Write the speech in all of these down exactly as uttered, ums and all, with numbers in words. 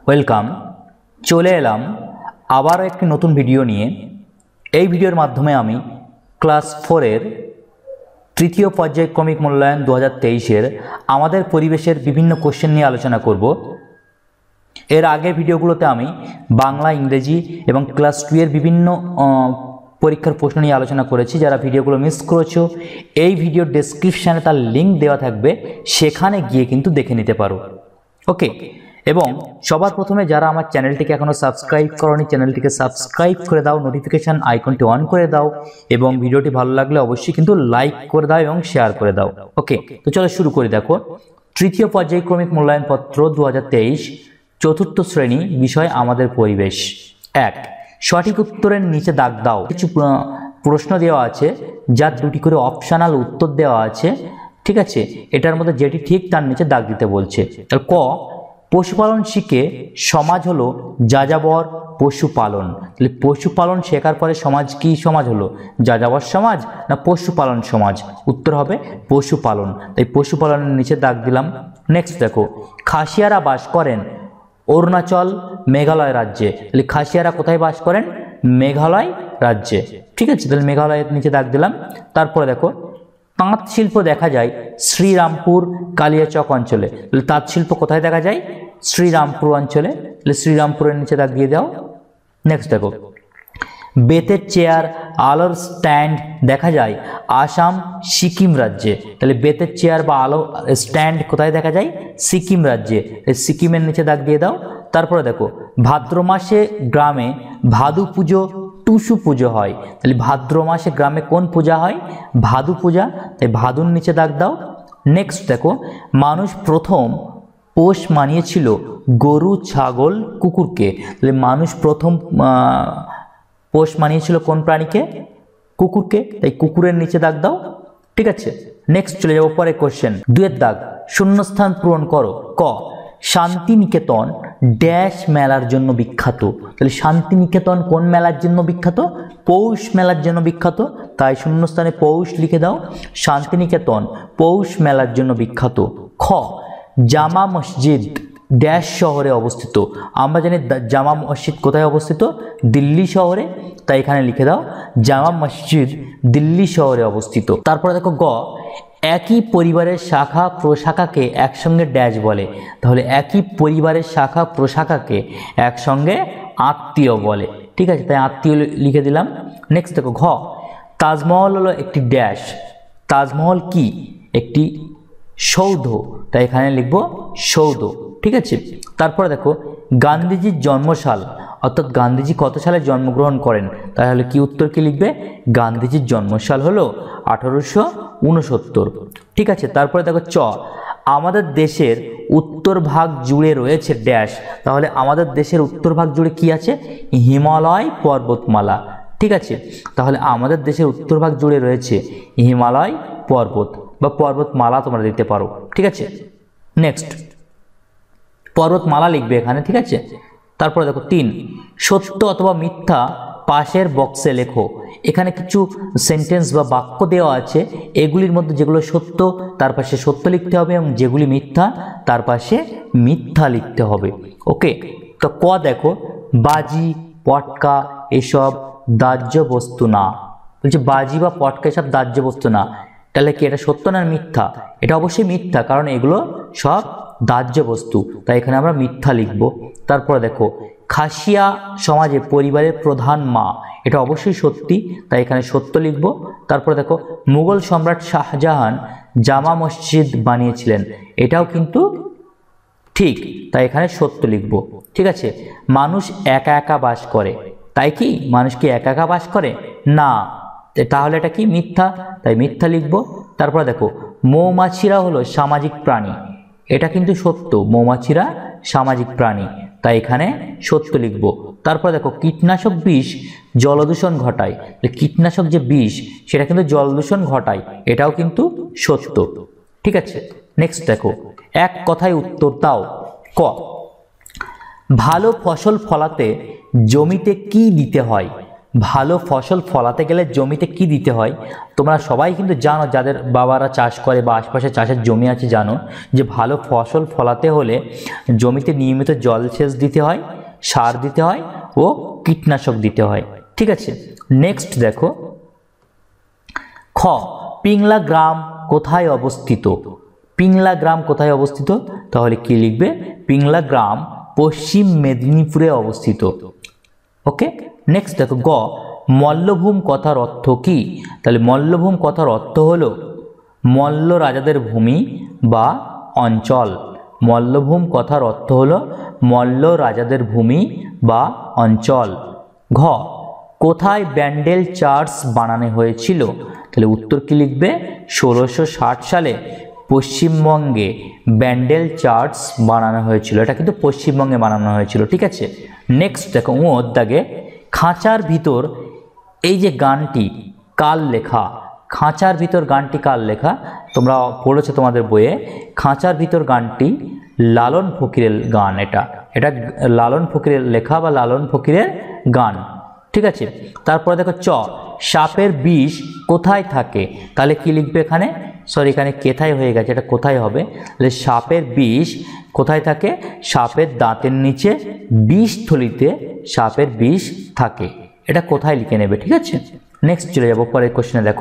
Welcome. চলে এলাম আবারও একটি নতুন ভিডিও নিয়ে। এই ভিডিওর মাধ্যমে আমি ক্লাস ফোরের তৃতীয় পর্যায়ক্রমিক মূল্যায়ন দু হাজার তেইশের আমাদের পরিবেশের বিভিন্ন কোশ্চেন নিয়ে আলোচনা করব। এর আগের ভিডিওগুলোতে আমি বাংলা, ইংরেজি এবং ক্লাস টু এর বিভিন্ন পরীক্ষার প্রশ্ন নিয়ে আলোচনা করেছি। যারা ভিডিওগুলো মিস করেছো, এই ভিডিওর ডেসক্রিপশানে তার লিঙ্ক দেওয়া থাকবে, সেখানে গিয়ে কিন্তু দেখে নিতে পারো। ওকে, এবং সবার প্রথমে যারা আমার চ্যানেলটিকে এখনও সাবস্ক্রাইব করোনি, চ্যানেলটিকে সাবস্ক্রাইব করে দাও, নোটিফিকেশান আইকনটি অন করে দাও এবং ভিডিওটি ভালো লাগলে অবশ্যই কিন্তু লাইক করে দাও এবং শেয়ার করে দাও। ওকে, তো চলো শুরু করি। দেখো, তৃতীয় পর্যায়ক্রমিক মূল্যায়নপত্র দু হাজার তেইশ, চতুর্থ শ্রেণী, বিষয় আমাদের পরিবেশ। এক, সঠিক উত্তরের নিচে দাগ দাও। কিছু প্রশ্ন দেওয়া আছে, যার দুটি করে অপশনাল উত্তর দেওয়া আছে। ঠিক আছে, এটার মধ্যে যেটি ঠিক তার নিচে দাগ দিতে বলছে। ক, পশুপালন শিখে সমাজ হলো যাযাবর পশুপালন। তাহলে পশুপালন শেখার পরে সমাজ কি সমাজ হলো? যাযাবর সমাজ না পশুপালন সমাজ? উত্তর হবে পশুপালন। তাই পশুপালনের নিচে দাগ দিলাম। নেক্সট দেখো, খাসিয়ারা বাস করেন অরুণাচল, মেঘালয় রাজ্যে। তাহলে খাসিয়ারা কোথায় বাস করেন? মেঘালয় রাজ্যে। ঠিক আছে, তাহলে মেঘালয়ের নিচে দাগ দিলাম। তারপরে দেখো, তাঁত শিল্প দেখা যায় শ্রীরামপুর, কালিয়াচক অঞ্চলে। তাহলে তাঁত শিল্প কোথায় দেখা যায়? শ্রীরামপুর অঞ্চলে। তাহলে শ্রীরামপুরের নিচে দাগ দিয়ে দাও। নেক্সট দেখো, বেতের চেয়ার, আলোর স্ট্যান্ড দেখা যায় আসাম, সিকিম রাজ্যে। তাহলে বেতের চেয়ার বা আলো স্ট্যান্ড কোথায় দেখা যায়? সিকিম রাজ্যে। সিকিমের নিচে দাগ দিয়ে দাও। তারপরে দেখো, ভাদ্র মাসে গ্রামে ভাদু পুজো, টুসু পুজো হয়। তাহলে ভাদ্র মাসে গ্রামে কোন পূজা হয়? ভাদু পূজা। তাই ভাদুর নিচে দাগ দাও। নেক্সট দেখো, মানুষ প্রথম পোষ মানিয়েছিল গরু, ছাগল, কুকুরকে। তাহলে মানুষ প্রথম পোষ মানিয়েছিল কোন প্রাণীকে? কুকুরকে। তাই কুকুরের নিচে দাগ দাও। ঠিক আছে, নেক্সট চলে যাবো পরে কোশ্চেন। দুয়ের দাগ, শূন্যস্থান পূরণ করো। ক, শান্তিনিকেতন ড্যাশ মেলার জন্য বিখ্যাত। তাহলে শান্তিনিকেতন কোন মেলার জন্য বিখ্যাত? পৌষ মেলার জন্য বিখ্যাত। তাই শূন্যস্থানে পৌষ লিখে দাও। শান্তিনিকেতন পৌষ মেলার জন্য বিখ্যাত। খ, জামা মসজিদ ড্যাশ শহরে অবস্থিত। আমরা জানি জামা মসজিদ কোথায় অবস্থিত? দিল্লি শহরে। তাই এখানে লিখে দাও জামা মসজিদ দিল্লি শহরে অবস্থিত। তারপরে দেখো, গ, একই পরিবারের শাখা প্রশাখাকে একসঙ্গে ড্যাশ বলে। তাহলে একই পরিবারের শাখা প্রশাখাকে একসঙ্গে আত্মীয় বলে। ঠিক আছে, তাই আত্মীয় লিখে দিলাম। নেক্সট দেখো, ঘ, তাজমহল হলো একটি ড্যাশ। তাজমহল কি? একটি সৌধ। তাই এখানে লিখব সৌধ। ঠিক আছে, তারপরে দেখো, গান্ধীজির জন্মসাল, অর্থাৎ গান্ধীজি কত সালে জন্মগ্রহণ করেন? তাহলে কি উত্তর কি লিখবে? গান্ধীজির জন্মসাল হলো আঠারোশো উনসত্তর। ঠিক আছে, তারপরে দেখো, চ, আমাদের দেশের উত্তর ভাগ জুড়ে রয়েছে ড্যাশ। তাহলে আমাদের দেশের উত্তর ভাগ জুড়ে কি আছে? হিমালয় পর্বতমালা। ঠিক আছে, তাহলে আমাদের দেশের উত্তর ভাগ জুড়ে রয়েছে হিমালয় পর্বত বা পর্বতমালা তোমরা দিতে পারো। ঠিক আছে, নেক্সট পর্বতমালা লিখবে এখানে। ঠিক আছে, তারপরে দেখো, তিন, সত্য অথবা মিথ্যা পাশের বক্সে লেখো। এখানে কিছু সেন্টেন্স বা বাক্য দেওয়া আছে, এগুলির মধ্যে যেগুলো সত্য তার পাশে সত্য লিখতে হবে এবং যেগুলি মিথ্যা তার পাশে মিথ্যা লিখতে হবে। ওকে, তো ক দেখো, বাজি, পটকা এসব দাহ্য বস্তু না। বলছে বাজি বা পটকা এসব দাহ্য বস্তু না। তাহলে কি এটা সত্য না মিথ্যা? এটা অবশ্যই মিথ্যা, কারণ এগুলো সব দাহ্য বস্তু। তাই এখানে আমরা মিথ্যা লিখব। তারপরে দেখো, খাসিয়া সমাজে পরিবারের প্রধান মা। এটা অবশ্যই সত্যি, তাই এখানে সত্য লিখব। তারপরে দেখো, মুঘল সম্রাট শাহজাহান জামা মসজিদ বানিয়েছিলেন। এটাও কিন্তু ঠিক, তাই এখানে সত্য লিখব। ঠিক আছে, মানুষ একা একা বাস করে। তাই কি মানুষ কি একা একা বাস করে? না, তাহলে এটা কি মিথ্যা, তাই মিথ্যা লিখব। তারপরে দেখো, মৌমাছিরা হলো সামাজিক প্রাণী। এটা কিন্তু সত্য, মৌমাছিরা সামাজিক প্রাণী, তাই এখানে সত্য লিখব। তারপর দেখো, কীটনাশক বিষ জলদূষণ ঘটায়। কীটনাশক যে বিষ সেটা কিন্তু জলদূষণ ঘটায়, এটাও কিন্তু সত্য। ঠিক আছে, নেক্সট দেখো, এক কথায় উত্তর দাও। ক, ভালো ফসল ফলাতে জমিতে কি দিতে হয়? ভালো ফসল ফলাতে গেলে জমিতে কি দিতে হয়? তোমরা সবাই কিন্তু জানো, যাদের বাবারা চাষ করে বা আশপাশে চাষের জমি আছে, জানো যে ভালো ফসল ফলাতে হলে জমিতে নিয়মিত জলসেচ দিতে হয়, সার দিতে হয় ও কীটনাশক দিতে হয়। ঠিক আছে, নেক্সট দেখো, খ পিংলা গ্রাম কোথায় অবস্থিত? পিংলা গ্রাম কোথায় অবস্থিত? তাহলে কি লিখবে? পিংলা গ্রাম পশ্চিম মেদিনীপুরে অবস্থিত। ওকে, নেক্সট দেখো, গ মল্লভূম কথার অর্থ কি? তাহলে মল্লভূম কথার অর্থ হলো মল্ল রাজাদের ভূমি বা অঞ্চল। মল্লভূম কথার অর্থ হলো মল্ল রাজাদের ভূমি বা অঞ্চল। ঘ কোথায় ব্যান্ডেল চার্চ বানানো হয়েছিল? তাহলে উত্তর কি লিখবে? ষোলোশো ষাট সালে পশ্চিমবঙ্গে ব্যান্ডেল চার্চ বানানো হয়েছিল। এটা কিন্তু পশ্চিমবঙ্গে বানানো হয়েছিল। ঠিক আছে, নেক্সট দেখো, ও দাগে খাঁচার ভিতর, এই যে গানটি কার লেখা? খাঁচার ভিতর গানটি কার লেখা? তোমরা পড়েছো তোমাদের বইয়ে। খাঁচার ভিতর গানটি লালন ফকিরের গান। এটা এটা লালন ফকিরের লেখা বা লালন ফকিরের গান। ঠিক আছে, তারপরে দেখো, চ সাপের বিষ কোথায় থাকে? তাহলে কি লিখবে এখানে? সরি, এখানে কেথায় হয়ে গেছে, এটা কোথায় হবে? তাহলে সাপের বিষ কোথায় থাকে? সাপের দাঁতের নিচে বিষথলিতে সাপের বিষ থাকে। এটা কোথায় লিখে নেবে। ঠিক আছে, নেক্সট চলে যাবো পরের কোশ্চেনে। দেখো,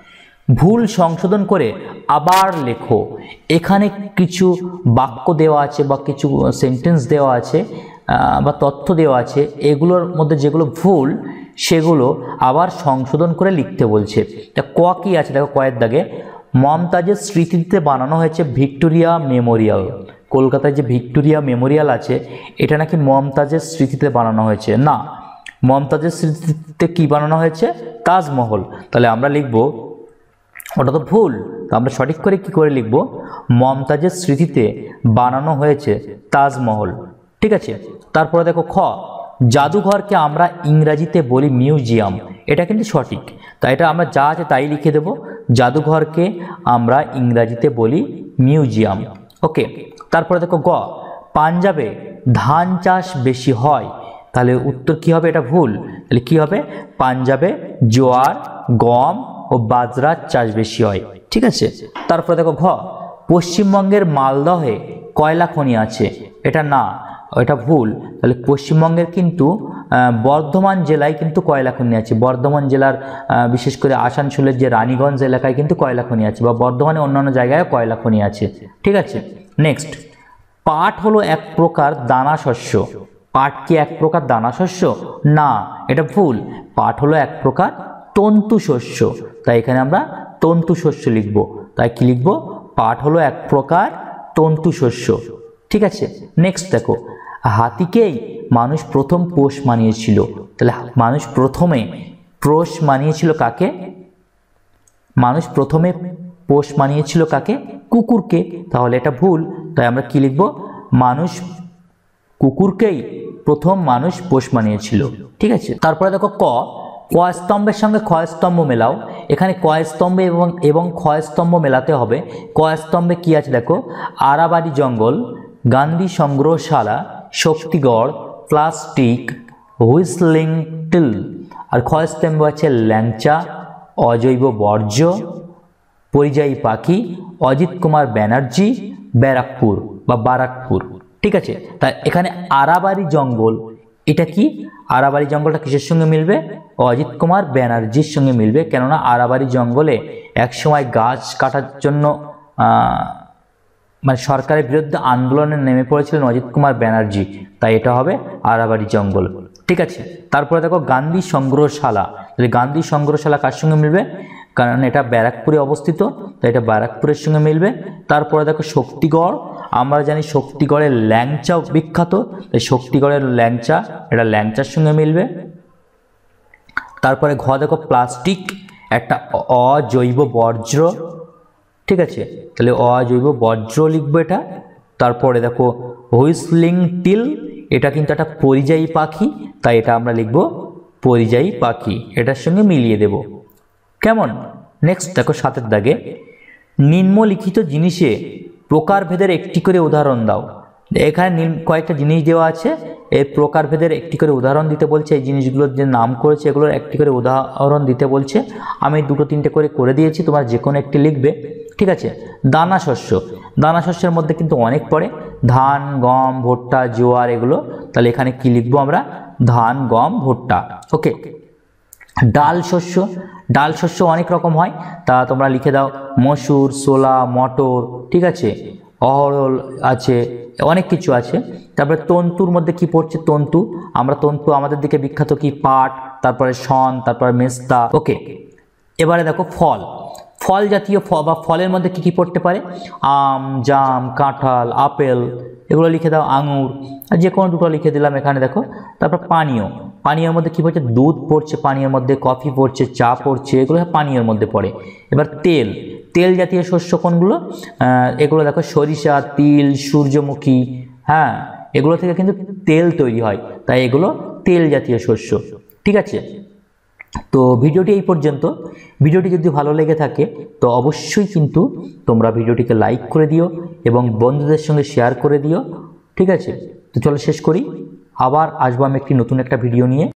ভুল সংশোধন করে আবার লেখো। এখানে কিছু বাক্য দেওয়া আছে বা কিছু সেন্টেন্স দেওয়া আছে বা তথ্য দেওয়া আছে, এগুলোর মধ্যে যেগুলো ভুল সেগুলো আবার সংশোধন করে লিখতে বলছে। তা ক কি আছে দেখো, কয়ের দাগে, মমতাজের স্মৃতিতে বানানো হয়েছে ভিক্টোরিয়া মেমোরিয়াল। কলকাতায় যে ভিক্টোরিয়া মেমোরিয়াল আছে, এটা নাকি মমতাজের স্মৃতিতে বানানো হয়েছে। না, মমতাজের স্মৃতিতে কি বানানো হয়েছে? তাজমহল। তাহলে আমরা লিখব ওটা তো ভুল, তো আমরা সঠিক করে কি করে লিখব? মমতাজের স্মৃতিতে বানানো হয়েছে তাজমহল। ঠিক আছে, তারপরে দেখো, খ জাদুঘরকে আমরা ইংরাজিতে বলি মিউজিয়াম। এটা কিন্তু সঠিক, তাই এটা আমরা যা আছে তাই লিখে দেব। জাদুঘরকে আমরা ইংরাজিতে বলি মিউজিয়াম। ওকে, তারপরে দেখো, গ পাঞ্জাবে ধান চাষ বেশি হয়। তাহলে উত্তর কি হবে? এটা ভুল। তাহলে কি হবে? পাঞ্জাবে জোয়ার, গম ও বাজরার চাষ বেশি হয়। ঠিক আছে, তারপরে দেখো, ঘ পশ্চিমবঙ্গের মালদহে কয়লা খনি আছে। এটা না, এটা ভুল। তাহলে পশ্চিমবঙ্গের কিন্তু বর্ধমান জেলায় কিন্তু কয়লা খনি আছে। বর্ধমান জেলার বিশেষ করে আসানসোলের যে রানীগঞ্জ এলাকায় কিন্তু কয়লা খনি আছে, বা বর্ধমানে অন্যান্য জায়গায় কয়লা খনি আছে। ঠিক আছে, নেক্সট, পাট হলো এক প্রকার দানা শস্য। পাট কি এক প্রকার দানা শস্য? না, এটা ভুল। পাট হলো এক প্রকার তন্তু শস্য। তাই এখানে আমরা তন্তু শস্য লিখব। তাই কি লিখব? পাট হলো এক প্রকার তন্তু শস্য। ঠিক আছে, নেক্সট দেখো, হাতিকেই মানুষ প্রথম পোষ মানিয়েছিল। তাহলে মানুষ প্রথমে পোষ মানিয়েছিল কাকে? মানুষ প্রথমে পোষ মানিয়েছিল কাকে? কুকুরকে। তাহলে এটা ভুল। তাই আমরা কি লিখব? মানুষ কুকুরকেই প্রথম মানুষ পোষ মানিয়েছিল। ঠিক আছে, তারপরে দেখো, ক ক স্তম্ভের সঙ্গে খ স্তম্ভ মেলাও। এখানে ক স্তম্ভে এবং এবং খ স্তম্ভ মেলাতে হবে। ক স্তম্ভে কি আছে দেখো, আরাবাড়ি জঙ্গল, গান্ধী সংগ্রহশালা, শক্তিগড়, প্লাস্টিক, হুইসলিং টিল। আর খ স্তম্ভে আছে ল্যাংচা, অজৈব বর্জ্য, পরিযায়ী পাখি, অজিত কুমার ব্যানার্জি, ব্যারাকপুর বা বারাকপুর। ঠিক আছে, তাই এখানে আরাবাড়ি জঙ্গল, এটা কি? আরাবাড়ি জঙ্গলটা কিসের সঙ্গে মিলবে? অজিত কুমার ব্যানার্জির সঙ্গে মিলবে, কেননা আরাবাড়ি জঙ্গলে একসময় গাছ কাটার জন্য মানে সরকারের বিরুদ্ধে আন্দোলনে নেমে পড়েছিলেন অজিত কুমার ব্যানার্জি। তাই এটা হবে আরাবাড়ি জঙ্গল। ঠিক আছে, তারপরে দেখো, গান্ধী সংগ্রহশালা। তাহলে গান্ধী সংগ্রহশালা কার সঙ্গে মিলবে? কারণ এটা ব্যারাকপুরে অবস্থিত, তাই এটা ব্যারাকপুরের সঙ্গে মিলবে। তারপরে দেখো, শক্তিগড়। আমরা জানি শক্তিগড়ের ল্যাংচা বিখ্যাত, তাই শক্তিগড়ের ল্যাংচা, এটা ল্যাংচার সঙ্গে মিলবে। তারপরে ঘ দেখো, প্লাস্টিক একটা অজৈব বর্জ্য। ঠিক আছে, তাহলে অজৈব বর্জ্য লিখবো এটা। তারপরে দেখো, হুইসলিং টিল, এটা কিন্তু একটা পরিযায়ী পাখি, তাই এটা আমরা লিখব পরিযায়ী পাখি, এটার সঙ্গে মিলিয়ে দেব। কেমন? নেক্সট দেখো, সাতের দাগে, নিম্নলিখিত জিনিসে প্রকারভেদের একটি করে উদাহরণ দাও। এখানে কয়েকটা জিনিস দেওয়া আছে, এর প্রকারভেদের একটি করে উদাহরণ দিতে বলছে, এই জিনিসগুলোর যে নাম করেছে এগুলোর একটি করে উদাহরণ দিতে বলছে। আমি দুটো তিনটে করে করে দিয়েছি, তোমার যে কোনো একটি লিখবে, ঠিক আছে। দানা শস্য, দানা শস্যের মধ্যে কিন্তু অনেক পড়ে, ধান, গম, ভুট্টা, জোয়ার এগুলো। তাহলে এখানে কি লিখবো আমরা? ধান, গম, ভুট্টা। ওকে। ডাল শস্য, ডাল শস্য অনেক রকম হয়, তা তোমরা লিখে দাও মসুর, ছোলা, মটর, ঠিক আছে, অহরল আছে, অনেক কিছু আছে। তারপরে তন্তুর মধ্যে কি পড়ছে? তন্তু। আমরা তন্তু আমাদের দিকে বিখ্যাত কি? পাট, তারপরে শন, তারপরে মেস্তা। ওকে। এবারে দেখো ফল, ফল জাতীয় বা ফলের মধ্যে কি কি পড়তে পারে? আম, জাম, কাঁঠাল, আপেল, এগুলো লিখে দাও। আঙুর, যে কোনো দুটো লিখে দিলাম এখানে দেখো। তারপর পানীয়, পানীয়ের মধ্যে কি পড়ছে? দুধ পড়ছে, পানীয়ের মধ্যে কফি পড়ছে, চা পড়ছে, এগুলো পানীয়ের মধ্যে পড়ে। এবার তেল, তেল জাতীয় শস্য কোনগুলো? এগুলো দেখো সরিষা, তিল, সূর্যমুখী, হ্যাঁ, এগুলো থেকে কিন্তু তেল তৈরি হয়, তাই এগুলো তেল জাতীয় শস্য, ঠিক আছে। তো ভিডিওটি এই পর্যন্ত। ভিডিওটি যদি ভালো লেগে থাকে তো অবশ্যই কিন্তু তোমরা ভিডিওটিকে লাইক করে দিও এবং বন্ধুদের সঙ্গে শেয়ার করে দিও, ঠিক আছে। তো চলো শেষ করি, আবার আসবো আমি একটি নতুন একটা ভিডিও নিয়ে।